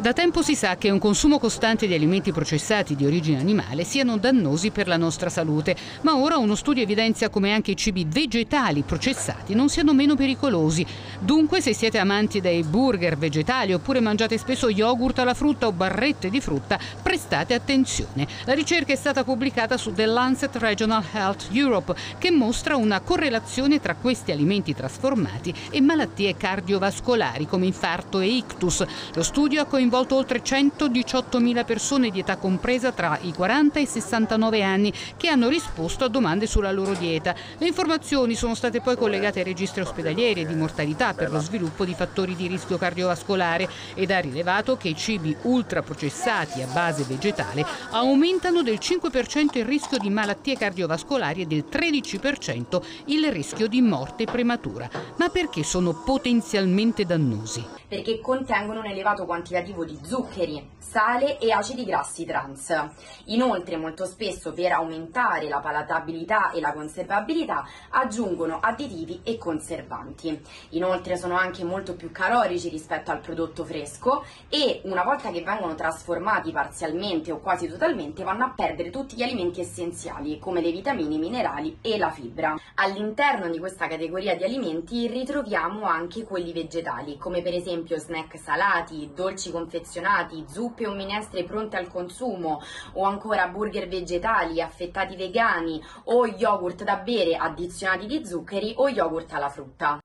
Da tempo si sa che un consumo costante di alimenti processati di origine animale siano dannosi per la nostra salute, ma ora uno studio evidenzia come anche i cibi vegetali processati non siano meno pericolosi. Dunque, se siete amanti dei burger vegetali oppure mangiate spesso yogurt alla frutta o barrette di frutta, prestate attenzione. La ricerca è stata pubblicata su The Lancet Regional Health Europe, che mostra una correlazione tra questi alimenti trasformati e malattie cardiovascolari come infarto e ictus. Lo studio ha coinvolto oltre 118.000 persone di età compresa tra i 40 e i 69 anni che hanno risposto a domande sulla loro dieta. Le informazioni sono state poi collegate ai registri ospedalieri e di mortalità per lo sviluppo di fattori di rischio cardiovascolare ed ha rilevato che i cibi ultraprocessati a base vegetale aumentano del 5% il rischio di malattie cardiovascolari e del 13% il rischio di morte prematura. Ma perché sono potenzialmente dannosi? Perché contengono un elevato quantitativo di zuccheri, sale e acidi grassi trans. Inoltre, molto spesso per aumentare la palatabilità e la conservabilità aggiungono additivi e conservanti. Inoltre sono anche molto più calorici rispetto al prodotto fresco e una volta che vengono trasformati parzialmente o quasi totalmente vanno a perdere tutti gli alimenti essenziali come le vitamine, i minerali e la fibra. All'interno di questa categoria di alimenti ritroviamo anche quelli vegetali, come per esempio snack salati, dolci confezionati, zuppe o minestre pronte al consumo o ancora burger vegetali, affettati vegani o yogurt da bere addizionati di zuccheri o yogurt alla frutta.